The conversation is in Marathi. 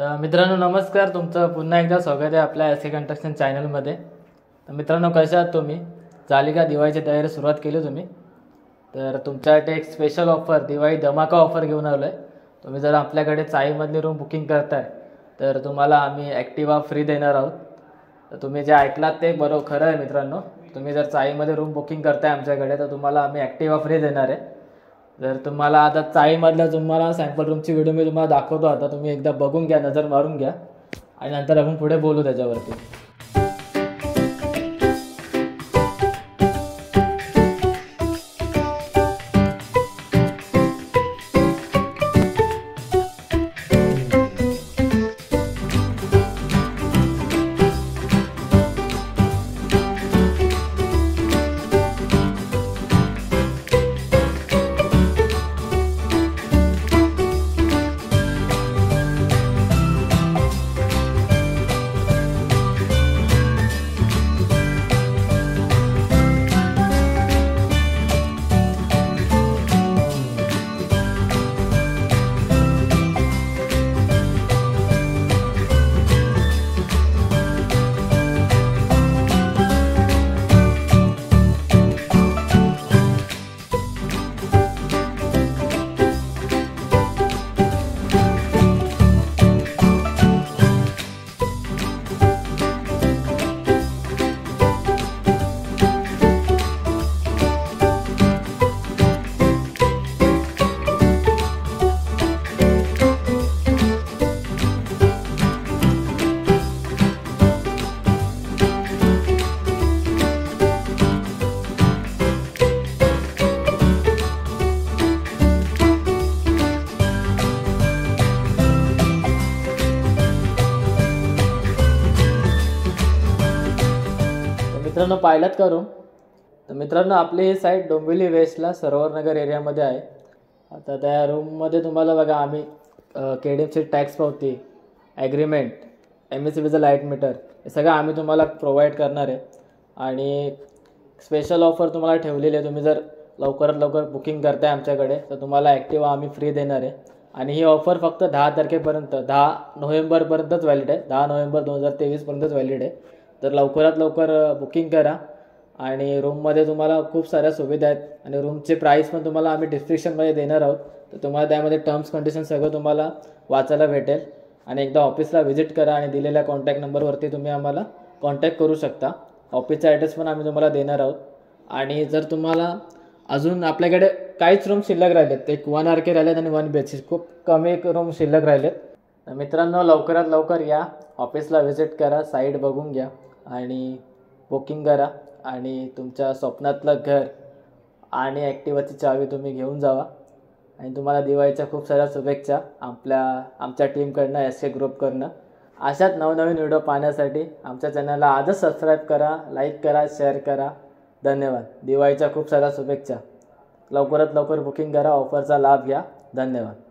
तर मित्रांनो नमस्कार, तुमचं पुन्हा एकदा स्वागत आहे आपल्या एसके कंस्ट्रक्शन चॅनलमध्ये। तर मित्रांनो कशा आहात तुम्ही? झाली का दिवाळीची तयारी सुरुवात केली तुम्ही? तर तुमच्यासाठी एक स्पेशल ऑफर, दिवाळी धमाका ऑफर घेऊन आलो आहे। तुम्ही जर आपल्याकडे चाळीमधली रूम बुकिंग करताय तर तुम्हाला आम्ही ॲक्टिवा फ्री देणार आहोत। तर तुम्ही जे ऐकलात ते खरं आहे मित्रांनो। तुम्ही जर चाळीमध्ये रूम बुकिंग करताय आमच्याकडे तर तुम्हाला आम्ही ॲक्टिवा फ्री देणार आहे। जर तुम्हाला आता चाळीमधल्या तुम्हाला सॅम्पल रूमची व्हिडिओ मी तुम्हाला दाखवतो, आता तुम्ही एकदा बघून घ्या, नजर मारून घ्या आणि नंतर आपण पुढे बोलू त्याच्यावरती। मित्रांनो पाहिलात का रूम? तर मित्रांनो आपली ही साईट डोंबिवली वेस्टला सरोवर नगर एरियामध्ये आहे। आता त्या रूममध्ये तुम्हाला बघा आम्ही केडीएमसी टॅक्स पावती, ॲग्रीमेंट, MSEBचं लाईट मीटर हे सगळं आम्ही तुम्हाला प्रोव्हाइड करणार आहे। आणि स्पेशल ऑफर तुम्हाला ठेवलेली आहे, तुम्ही जर लवकरात लवकर बुकिंग करताय आमच्याकडे तर तुम्हाला ॲक्टिवा आम्ही फ्री देणार आहे। आणि ही ऑफर फक्त 10 तारखेपर्यंत 10 नोव्हेंबरपर्यंतच व्हॅलिड आहे, 10 नोव्हेंबर 2023पर्यंतच व्हॅलिड आहे। तर लवकरात लवकर बुकिंग करा। आणि रूममध्ये तुम्हाला खूप साऱ्या सुविधा आहेत आणि रूमचे प्राईस पण तुम्हाला आम्ही डिस्क्रिप्शनमध्ये देणार आहोत। तर तुम्हाला त्यामध्ये टर्म्स कंडिशन सगळं तुम्हाला वाचायला भेटेल। आणि एकदा ऑफिसला व्हिजिट करा आणि दिलेल्या कॉन्टॅक्ट नंबरवरती तुम्ही आम्हाला कॉन्टॅक्ट करू शकता। ऑफिसचा ॲड्रेस पण आम्ही तुम्हाला देणार आहोत। आणि जर तुम्हाला अजून आपल्याकडे काहीच रूम शिल्लक राहिलेत, एक 1 RK राहिलेत आणि 1 BHK, खूप कमी रूम शिल्लक राहिलेत। तर मित्रांनो लवकरात लवकर या, ऑफिसला व्हिजिट करा, साईट बघून घ्या आणि बुकिंग करा आणि तुमच्या स्वप्नातलं घर आणि ॲक्टिवाची चावी तुम्ही घेऊन जावा। आणि तुम्हाला दिवाळीच्या खूप साऱ्या शुभेच्छा आमच्या टीमकडनं, SK ग्रुपकडनं। अशाच नवनवीन व्हिडिओ पाहण्यासाठी आमच्या चॅनलला आजच सबस्क्राईब करा, लाईक करा, शेअर करा। धन्यवाद। दिवाळीच्या खूप साऱ्या शुभेच्छा। लवकरात लवकर बुकिंग करा, ऑफरचा लाभ घ्या। धन्यवाद।